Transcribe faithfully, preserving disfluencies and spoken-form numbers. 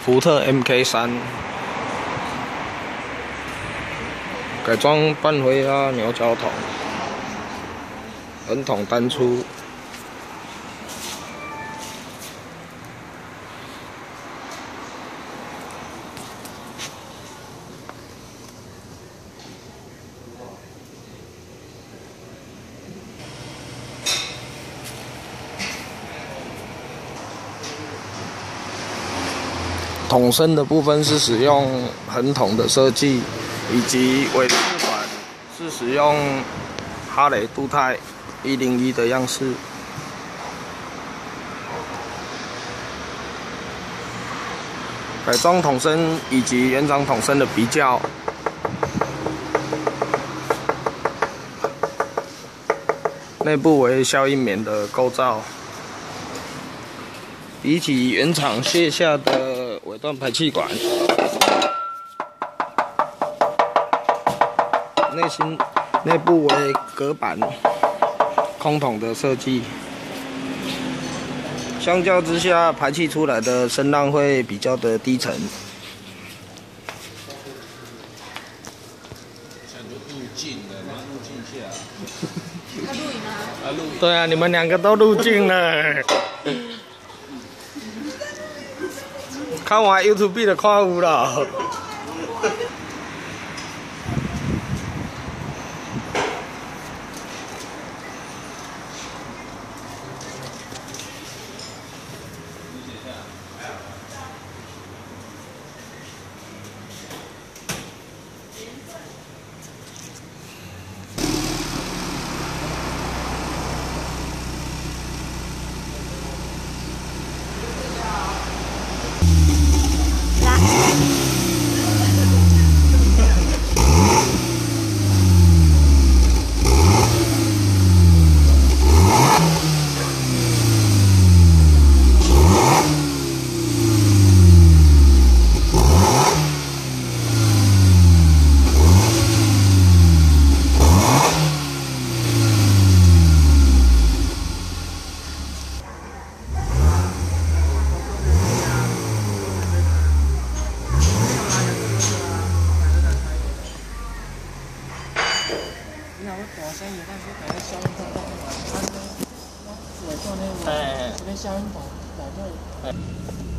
福特 M K 三 改装半回拉牛角筒，横筒单出。 筒身的部分是使用横筒的设计，以及尾饰管是使用哈雷镀钛一零一的样式。改装筒身以及原厂筒身的比较。内部为消音棉的构造。 比起原厂卸下的尾段排气管，内心内部为隔板空筒的设计，相较之下，排气出来的声浪会比较的低沉。 想就入镜了，马上入镜下。 他录影吗？ 啊录。 对啊，你们两个都入镜了。看完 YouTube 的看有了。 大声音，但是可能消音筒在那，它那尾段那个，这边消音筒在这里。